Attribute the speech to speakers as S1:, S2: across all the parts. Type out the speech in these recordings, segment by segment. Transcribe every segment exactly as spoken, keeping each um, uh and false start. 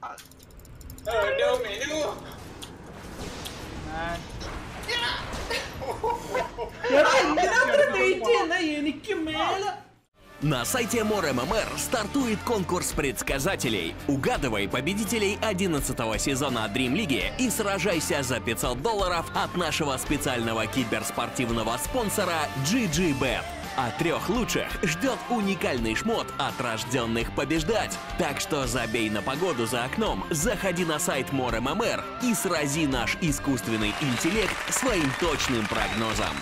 S1: На сайте MoreMMR стартует конкурс предсказателей. Угадывай победителей одиннадцатого сезона Dream League и сражайся за пятьсот долларов от нашего специального киберспортивного спонсора джи джи бет. А трех лучших ждет уникальный шмот от рожденных побеждать. Так что забей на погоду за окном, заходи на сайт MoreMMR и срази наш искусственный интеллект своим точным прогнозом.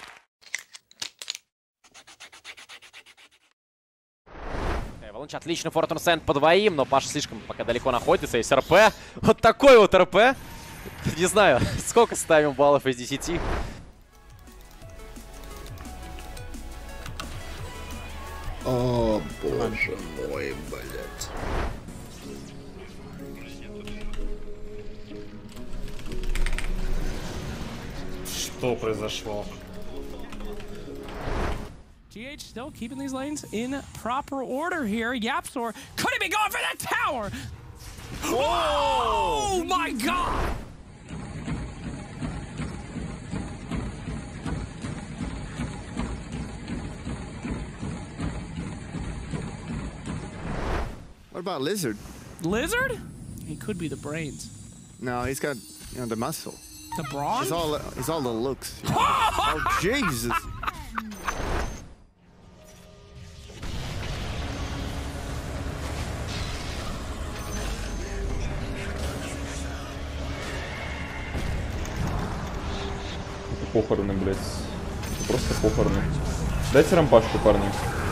S2: Эваланч, отлично, Фортун Сент по двоим, но Паша слишком пока далеко находится. Есть РП. Вот такой вот РП. Не знаю, сколько ставим баллов из десяти.
S3: О, боже мой, блядь.
S4: Что произошло?
S5: G H still keeping these lanes in proper order here. Yapzor could he be going for that tower? Oh, oh my god!
S3: What about Lizard?
S5: Lizard? He could be the brains.
S3: No, he's got, you know, the muscle.
S5: The brawn?
S3: He's all, he's all the looks. You know? Oh, Jesus.
S4: Похороны, блядь. Просто похороны. Дайте рампашку, парни.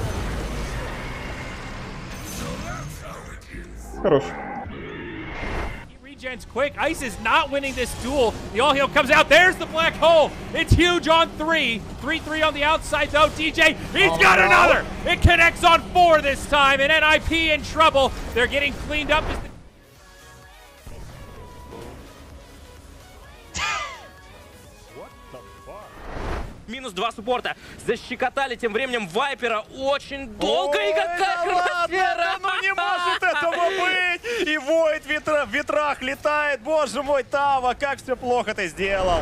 S4: Хорош.
S6: Regen's quick. Ice is not winning this duel. The all heal comes out. There's the black hole. It's huge on three. three three on the outside though. D J, he's oh, got no. another. It connects on four this time. And N I P in trouble. They're getting cleaned up. As the
S7: Минус два суппорта. Защекотали тем временем Вайпера очень долго. Ой, и какая атмосфера!
S8: Ну не может этого быть! И Войд ветра, в ветрах летает. Боже мой, Тава, как все плохо ты сделал.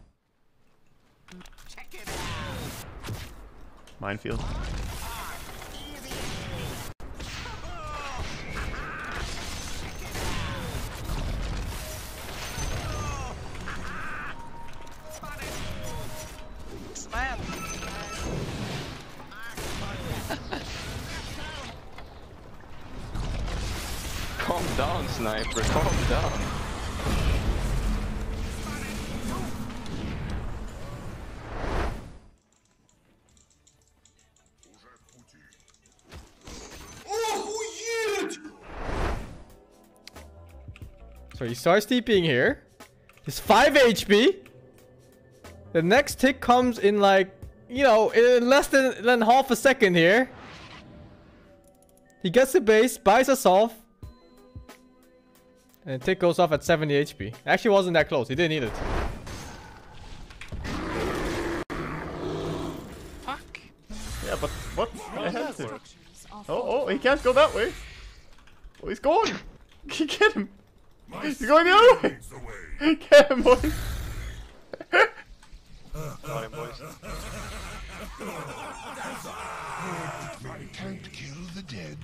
S8: Майнфилд.
S9: Calm down, Sniper, calm down.
S10: So he starts TPing here. He's five H P. The next tick comes in like, you know, in less than, than half a second here. He gets the base, buys us off. And tick goes off at seventy H P. Actually wasn't that close. He didn't need it.
S8: Fuck. Yeah, but what? I have to. Oh, oh, he can't go that way. Oh, he's going. Get him. He's going the other way. Get him, boys.
S9: Got him, boys.
S11: Can't kill the dead.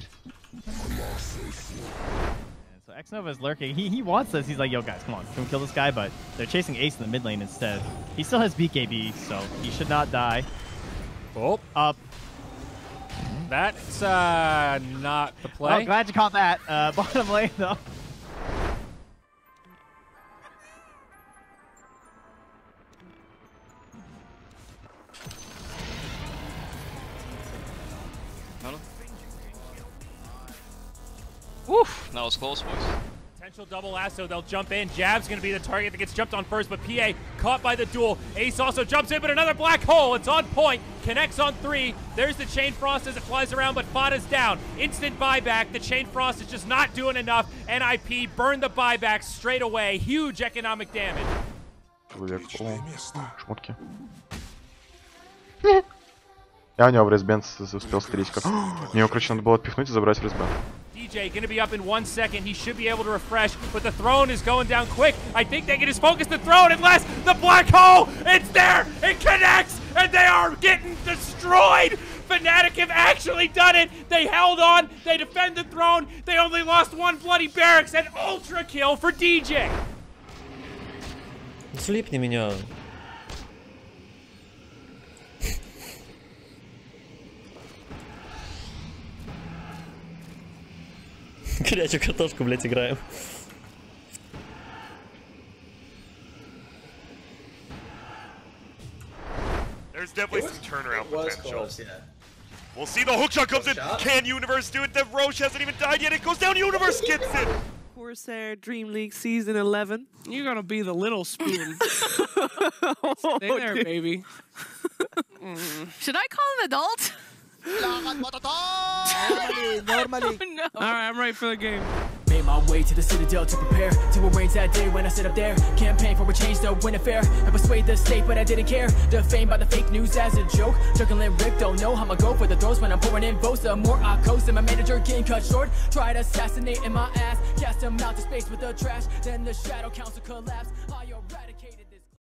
S12: So Xnova is lurking. He he wants this. He's like, yo guys, come on, can we kill this guy? But they're chasing Ace in the mid lane instead. He still has B K B, so he should not die.
S6: Oh,
S12: up.
S6: That's uh not the play.
S12: Oh, glad you caught that. Uh, bottom lane though.
S9: Woof, that was close, boys.
S6: Potential double lasso, they'll jump in. Jab's gonna be the target that gets jumped on first, but P A caught by the duel. Ace also jumps in, but another black hole. It's on point, connects on three. There's the Chain Frost as it flies around, but Fada's down. Instant buyback. The Chain Frost is just not doing enough. N I P burned the buyback straight away. Huge economic damage.
S4: Шмотки. Я у него в резбен успел стричь. Мне его, короче, надо было отпихнуть и забрать резбен.
S6: D J. Going to be up in one second. He should be able to refresh, but the throne is going down quick. I think they can just focus the throne unless the black hole, it's there, it connects, and they are getting destroyed. Fnatic have actually done it. They held on, they defend the throne, they only lost one bloody barracks, and ultra kill for D J.
S11: Слипни меня. Горячую картошку, блять, играем.
S13: There's definitely some turnaround
S14: it was
S13: potential.
S14: close, yeah.
S13: We'll see the hookshot comes in.
S14: Shot.
S13: Can Universe do it? The Roche hasn't even died yet. It goes down. Universe gets it.
S15: Corsair Dream League Season eleven.
S5: You're gonna be the little spoon. Stay there,
S15: Okay.
S5: baby.
S16: Should I call an adult?
S5: Normally, normally.
S16: Oh, no.
S5: All right, I'm ready for the game.
S17: Made my way to the Citadel to prepare to arrange that day when I sit up there. Campaign for a change to win a fair and persuade the state, but I didn't care. Defamed by the fake news as a joke. Juggling Rick, don't know how I'ma go for the throws when I'm pouring in votes. The more I coast and my manager getting cut short. Tried assassinating my ass, cast him out to space with the trash. Then the Shadow Council collapsed. I eradicated.